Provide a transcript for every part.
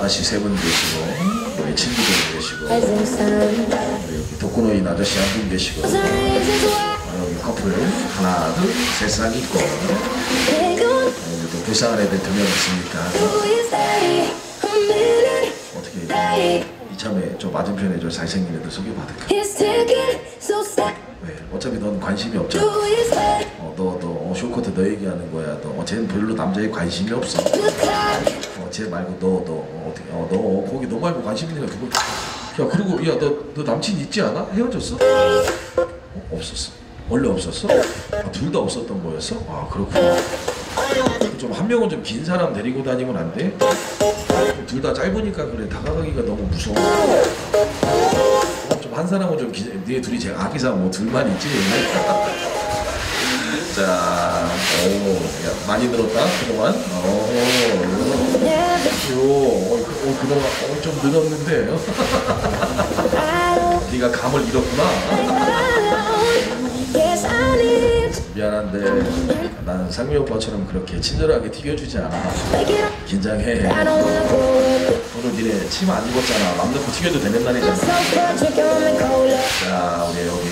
아가씨 세 분 계시고, 우리 친구들 계시고, 우리 여기 독거노인 아저씨 한 분 계시고, 여기 커플 하나, 둘, 셋 쌍 있고, 여기 또 불쌍한 애들 2명 있으니까 어떻게 이참에 저 맞은편에 저 잘생긴 애들 소개받을까? 왜? 어차피 넌 관심이 없잖아. 너 쇼코트 너 얘기하는 거야. 쟤는 별로 남자에 관심이 없어. 쟤 말고 너 거기 너 말고 관심 있는 애 그거. 야 그리고 야 너 남친 있지 않아? 헤어졌어? 없었어. 원래 없었어? 둘 다 없었던 거였어? 아 그렇구나. 좀 한 명은 좀 긴 사람 데리고 다니면 안 돼? 둘 다 짧으니까 그래. 다가가기가 너무 무서워. 좀 한 사람은 좀 니네 둘이 제가 아기사 뭐 둘만 있지. 자, 야, 많이 늘었다 그동안. 그동안 좀 늘었는데. 네가 감을 잃었구나. 미안한데 나는 상미 오빠처럼 그렇게 친절하게 튀겨주지 않아. 긴장해. 오늘 니네 침 안 입었잖아. 맘 놓고 튀겨도 되는 날이잖아. 자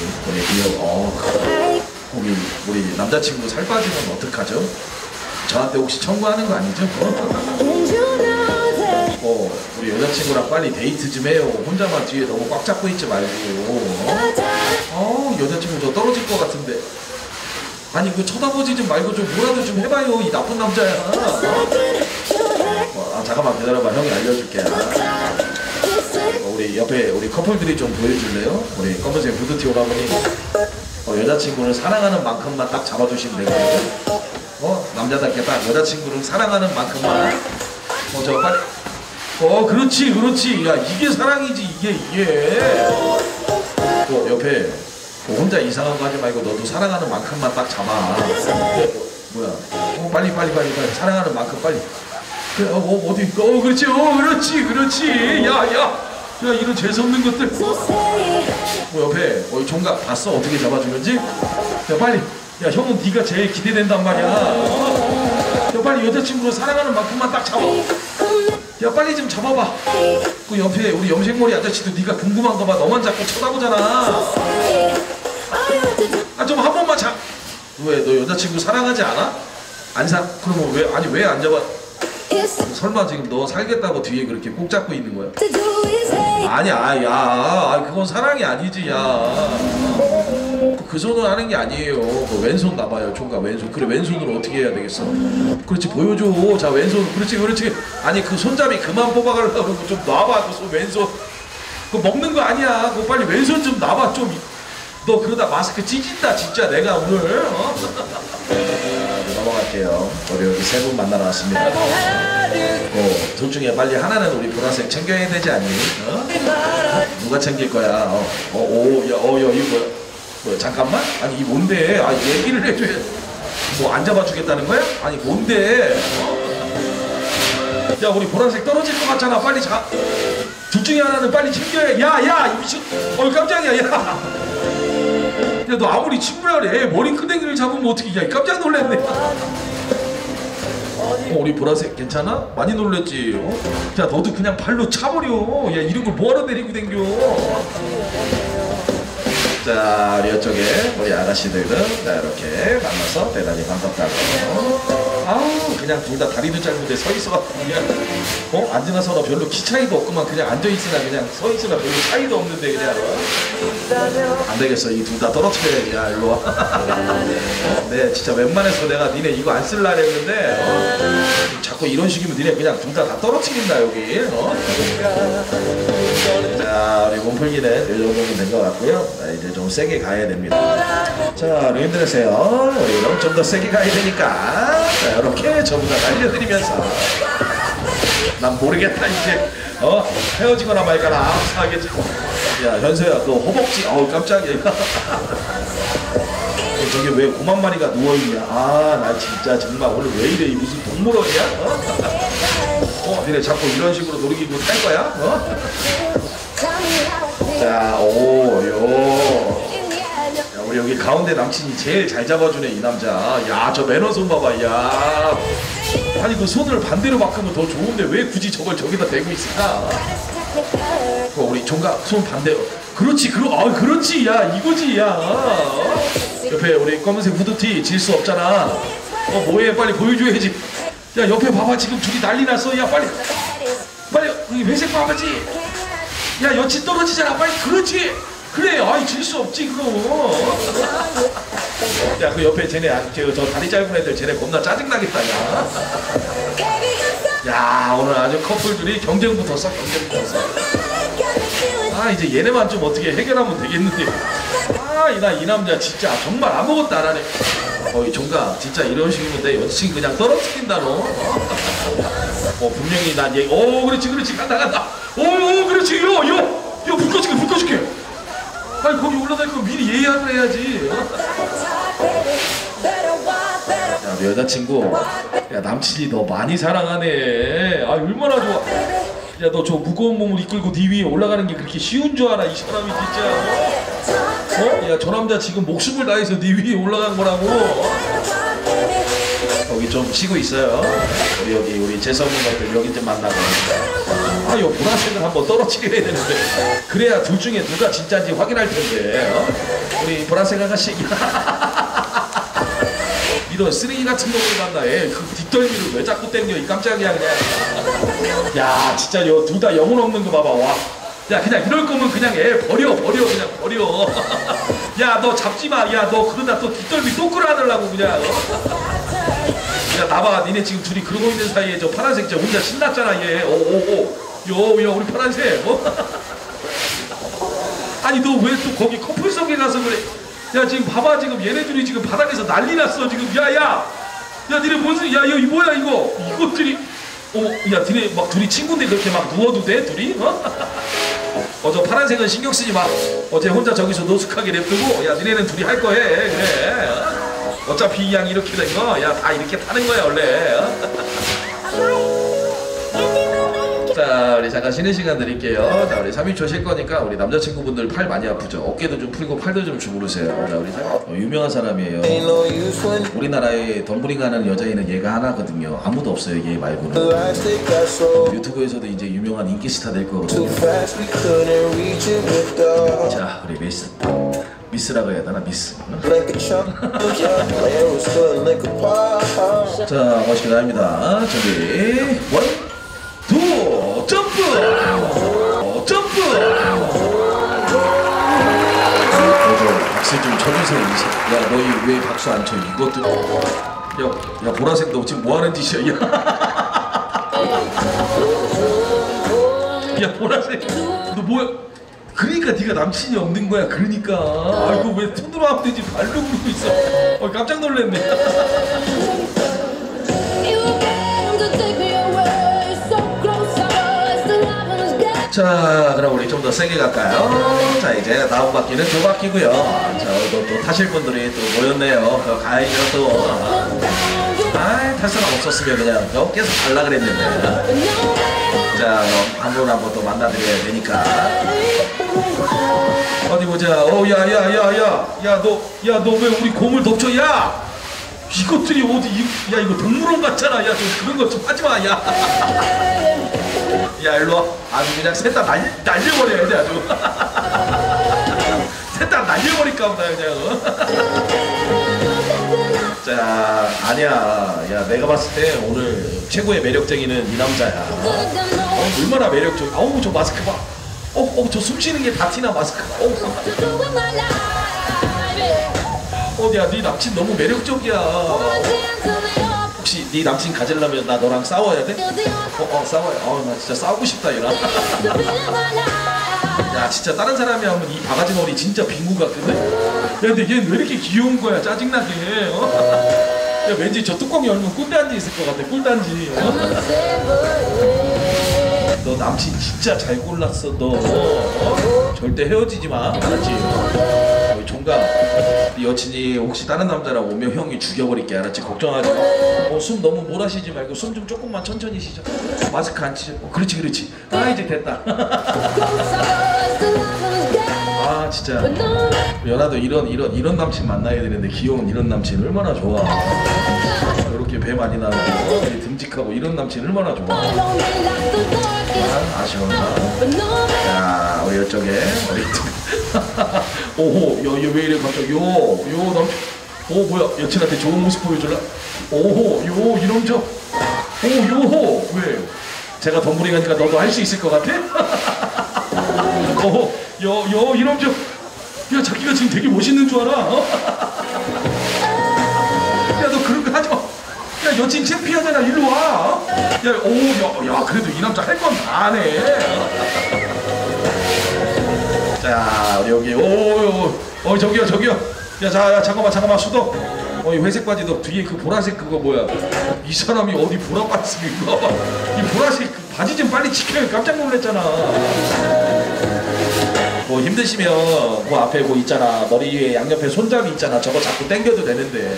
우리 우리 남자친구 살 빠지면 어떡하죠? 저한테 혹시 청구하는 거 아니죠? 우리 여자친구랑 빨리 데이트 좀 해요. 혼자만 뒤에 너무 꽉 잡고 있지 말고. 여자친구 저 떨어질 것 같은데. 아니 그 쳐다보지 좀 말고 좀 뭐라도 좀 해봐요. 이 나쁜 남자야. 잠깐만 기다려봐. 형이 알려줄게. 우리 옆에 우리 커플들이 좀 보여줄래요? 우리 검은색 후드티 오라버니. 여자친구를 사랑하는 만큼만 딱 잡아주시면 되거든요. 남자답게 딱 여자친구를 사랑하는 만큼만. 저 빨리. 그렇지. 야 이게 사랑이지 이게. 옆에 혼자 이상한 거 하지 말고 너도 사랑하는 만큼만 딱 잡아. 뭐야? 빨리 사랑하는 만큼 빨리. 그래, 그렇지. 야 이런 재수없는 것들. 옆에 총각 봤어? 어떻게 잡아주는지? 야 빨리. 야 형은 네가 제일 기대된단 말이야. 야 빨리 여자친구를 사랑하는 만큼만 딱 잡아. 야 빨리 좀 잡아봐. 그 옆에 우리 염색머리 아저씨도 네가 궁금한가 봐. 너만 자꾸 쳐다보잖아. 좀 한 번만 왜 너 여자친구 사랑하지 않아? 그러면 왜 안 잡아? 설마 지금 너 살겠다고 뒤에 그렇게 꼭 잡고 있는 거야? 아니야, 야, 그건 사랑이 아니지, 야. 그 손으로 하는 게 아니에요. 그 왼손 놔봐요, 총각 왼손. 그래, 왼손으로 어떻게 해야 되겠어? 그렇지, 보여줘. 자, 왼손. 그렇지. 아니, 그 손잡이 그만 뽑아가려고 그러고 좀 놔봐, 그 왼손. 그거 먹는 거 아니야. 그거 빨리 왼손 좀 놔봐, 좀. 너 그러다 마스크 찢긴다, 진짜 내가 오늘. 넘어갈게요. 우리 여기 세 분 만나러 왔습니다. 둘 중에 빨리 하나는 우리 보라색 챙겨야 되지 않니? 누가 챙길 거야? 이거 뭐야? 잠깐만? 아니 이 뭔데? 얘기를 해줘야. 뭐 안 잡아주겠다는 거야? 아니 뭔데? 야 우리 보라색 떨어질 것 같잖아. 빨리 둘 중에 하나는 빨리 챙겨야. 야 미친. 깜짝이야. 야 너 아무리 친구라 그래 머리끄댕이를 잡으면 어떻게. 야 깜짝 놀랐네. 우리 보라색 괜찮아? 많이 놀랬지? 야 너도 그냥 발로 차버려. 야 이런 걸 뭐하러 데리고 댕겨. 자 우리 이쪽에 우리 아가씨들은 이렇게 만나서 대단히 반갑다고. 그냥 둘 다 다리도 짧은데 서있어갖고 그냥 앉으나 서나 별로 키 차이도 없구만. 그냥 앉아있으나 그냥 서있으나 별로 차이도 없는데 그냥. 안되겠어. 이 둘 다 떨어뜨려야지. 야 일로와. 네 진짜 웬만해서 내가 니네 이거 안 쓸라 했는데 자꾸 이런 식이면 니네 그냥 둘 다 떨어뜨린다 여기. 자 우리 몸풀기는 이 정도면 된 것 같고요. 이제 좀 세게 가야 됩니다. 자 우리 힘들으세요. 우리 좀 더 세게 가야 되니까 자 이렇게 전부 다 날려드리면서. 난 모르겠다 이제. 헤어지거나 말거나 알아서 하겠지. 야 현서야 너 허벅지. 깜짝이야. 저기 왜 9만 마리가 누워있냐. 나 진짜 정말 오늘 왜 이래. 이 무슨 동물원이야? 니네 자꾸 이런 식으로 놀이기구 탈 거야? 자, 우리 여기 가운데 남친이 제일 잘 잡아주네 이 남자. 야, 저 매너 좀 봐봐. 야, 아니 그 손을 반대로 바꾸면 더 좋은데 왜 굳이 저걸 저기다 대고 있을까? 우리 종각 손 반대로. 그렇지, 그렇지, 야 이거지, 야. 옆에 우리 검은색 후드티 질 수 없잖아. 뭐해, 빨리 보여줘야지. 야 옆에 봐봐, 지금 둘이 난리 났어. 야 빨리 여기 회색 바바지. 야 여친 떨어지잖아, 빨리. 그렇지, 그래. 아이 질 수 없지 그럼. 야 그 옆에 쟤네 저 다리 짧은 애들 쟤네 겁나 짜증나겠다. 야 오늘 아주 커플들이 경쟁 붙었어. 아 이제 얘네만 좀 어떻게 해결하면 되겠는데. 아 이 남자 진짜 정말 아무것도 안 하네. 이 종각 진짜 이런 식이면 내 여친 그냥 떨어뜨린다 너. 분명히 난 얘. 그렇지 간다. 그렇지. 야 불 꺼줄게. 아니 거기 올라다니까 미리 예약을 해야지. 야 너 여자친구, 야 남친이 너 많이 사랑하네. 아 얼마나 좋아. 야 너 저 무거운 몸을 이끌고 네 위에 올라가는 게 그렇게 쉬운 줄 알아 이 사람이 진짜. 야 저 남자 지금 목숨을 다해서 네 위에 올라간 거라고. 여기 좀 쉬고 있어요. 우리 재성인 것들 여기 좀 만나고. 요 보라색을 한번 떨어뜨려야 되는데 그래야 둘 중에 누가 진짜인지 확인할 텐데. 우리 보라색 아가씨. 이런 쓰레기 같은 놈을 만나. 그 뒷덜미를 왜 자꾸 땡겨 이 깜짝이야 그냥. 야 진짜 둘 다 영혼 없는 거 봐봐. 와. 야 그냥 이럴 거면 그냥 버려 그냥 버려. 야 너 잡지 마. 야 너 그러다 또 뒷덜미 또 끌어안으려고 그냥. 야 나봐, 니네 지금 둘이 그러고 있는 사이에 저 파란색 저 혼자 신났잖아 얘. 야 우리 파란색. 아니 너 왜 또 거기 커플석에 가서 그래. 야 지금 봐봐, 지금 얘네들이 지금 바닥에서 난리 났어 지금. 야 니네 뭔. 야 이거 뭐야 이것들이. 야 니네 막 둘이 친구인데 그렇게 막 누워도 돼 둘이? 저 파란색은 신경 쓰지 마. 어제 혼자 저기서 노숙하게 냅두고. 야 니네는 둘이 할 거 해. 그래. 어차피 이 양이 이렇게 된 거, 야 다 이렇게 타는 거야 원래. 자 우리 잠깐 쉬는 시간 드릴게요. 자 우리 3인초 쉴 거니까 우리 남자친구분들 팔 많이 아프죠? 어깨도 좀 풀고 팔도 좀 주무르세요. 자 우리 유명한 사람이에요. 우리나라에 덤블링하는 여자애는 얘가 하나거든요. 아무도 없어요 얘 말고는. 유튜브에서도 이제 유명한 인기 스타 될 거거든요. 자 우리 미스라고 해야 되나? 미스. 자 멋있게 나갑니다. 준비 원, 투, 점프! 박수 좀 쳐주세요. 야 너희 왜 박수 안 쳐? 이것도. 야 보라색 너 지금 뭐 하는 짓이야? 야 보라색 너 뭐야? 그러니까 네가 남친이 없는 거야. 그러니까. 아이고 왜 손으로 하면 되지 발로 부르고 있어. 깜짝 놀랐네. 자 그럼 우리 좀 더 세게 갈까요? 자 이제 다음 바퀴는 두 바퀴고요. 자 또 타실 분들이 또 모였네요. 가야죠 또. 탈 사람 없었으면 그냥 계속 갈라 그랬는데. 자 한 분 한 분 또 만나드려야 되니까. 어디 보자. 야 너 왜 우리 고물 덮쳐? 야 이것들이 어디 야 이거 동물원 같잖아. 야 좀 그런 거 좀 하지마. 야 일로와. 아주 그냥 셋 다 날려버려야 돼 아주. 셋 다 날려버릴까 보다 그냥. 자 아니야. 야 내가 봤을 때 오늘 최고의 매력쟁이는 이 남자야. 얼마나 매력적. 어우 저 마스크 봐. 저 숨쉬는 게 다 티나 마스크가. 야 네 남친 너무 매력적이야. 혹시 네 남친 가지려면 나 너랑 싸워야 돼? 싸워요. 나 진짜 싸우고 싶다 이라. 야 진짜 다른 사람이 하면 이 바가지 머리 진짜 빙구 같거든? 야 근데 얘는 왜 이렇게 귀여운 거야 짜증나게. 야 왠지 저 뚜껑이 열면 꿀단지 있을 것 같아. 꿀단지. 너 남친 진짜 잘 골랐어 너. 절대 헤어지지 마. 알았지? 종각 네 여친이 혹시 다른 남자랑 오면 형이 죽여버릴게. 알았지? 걱정하지 마. 숨 너무 몰아쉬지 말고 숨 좀 조금만 천천히 쉬자. 마스크 안 치죠? 그렇지. 이제 됐다. 아 진짜 연아도 이런 남친 만나야 되는데 귀여운 이런 남친 얼마나 좋아. 이렇게 배 많이 나고 듬직하고 이런 남친 얼마나 좋아. 아쉬운가. 자 우리 이쪽에 오호 왜 이래 갑자기 요 남친. 오 뭐야 여친한테 좋은 모습 보여줄라. 오호 요 이놈 저. 오 요호 왜 제가 덤블링 하니까 너도 할 수 있을 것 같아? 오호 요 이놈 저. 야 자기가 지금 되게 멋있는 줄 알아. 어? 야 너 그런 거 하지 마. 야 여친 창피하잖아. 일로 와. 야 그래도 이 남자 할 건 다 하네. 자 우리 여기 저기요. 야 잠깐만 수도. 이 회색 바지도 뒤에 그 보라색 그거 뭐야? 이 사람이 어디 보라 바지 입고 와봐. 이 보라색 그 바지 좀 빨리 지켜요. 깜짝 놀랐잖아. 뭐 힘드시면 그 앞에 뭐 있잖아. 머리 위에 양옆에 손잡이 있잖아. 저거 자꾸 당겨도 되는데.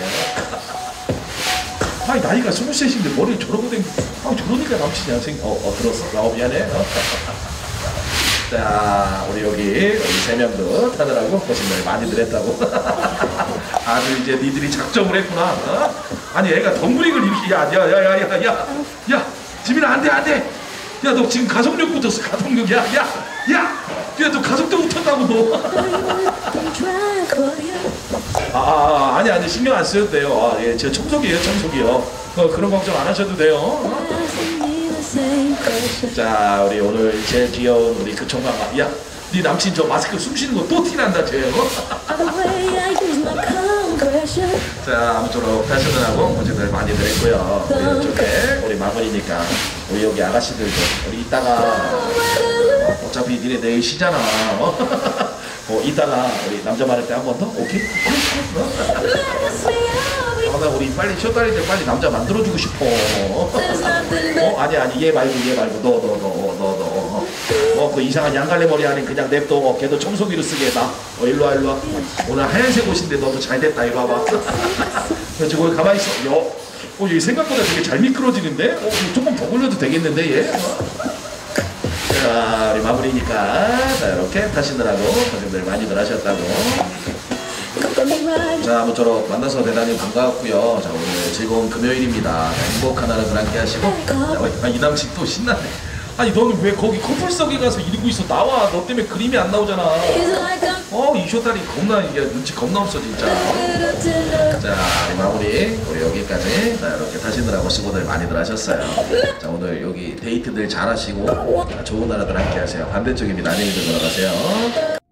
아니 나이가 23인데 머리를 저러고 당겨. 저러니까 남친이야. 들었어. 미안해. 자 우리 여기 세 명도 타느라고 고생을 많이들 했다고. 아주 이제 니들이 작정을 했구나. 아니 애가 덤블링을 이렇게 야 지민아 안돼 야 너 지금 가속력 붙었어. 가속력 야 너 가속도 붙었다고 너. 아니 신경 안 써도 돼요. 예, 저 청소기요. 그런 걱정 안 하셔도 돼요. 자 우리 오늘 제일 귀여운 우리 그 총각아. 야 네 남친 저 마스크 숨 쉬는 거 또 티난다 쟤. 자 아무쪼록 패션하고 고생들 많이들 했고요. 우리 이쪽에 우리 마무리니까 우리 여기 아가씨들도 우리 이따가 어차피 니네 내일 쉬잖아. 이따가 우리 남자 말할 때 한 번 더? 오케이? 나 우리 빨리 쉬었다니까 빨리 남자 만들어주고 싶어. 아니 얘 말고 너. 그 이상한 양갈래 머리 안에 그냥 냅둬. 걔도 청소기로 쓰게 해봐. 일로 와. 오늘 하얀색 옷인데 너도 잘 됐다. 이리 와봐. 그렇지 거기 가만히 있어. 얘 생각보다 되게 잘 미끄러지는데? 조금 더 굴려도 되겠는데 얘? 자 우리 마무리니까 자 이렇게 타시느라고 고생들 많이들 하셨다고. 자 아무쪼록 만나서 대단히 반가웠고요. 자 오늘 즐거운 금요일입니다. 행복한 하루들 함께 하시고. 자 이 남친 또 신나네. 아니 너는 왜 거기 커플석에 가서 이러고 있어. 나와. 너 때문에 그림이 안 나오잖아. 이 쇼다리 겁나 이게 눈치 겁나 없어 진짜. 자 우리 마무리 우리 여기까지. 자 이렇게 타시느라고 수고들 많이들 하셨어요. 자 오늘 여기 데이트들 잘 하시고 좋은 하루들 함께 하세요. 반대쪽입니다. 안녕히 들어가세요.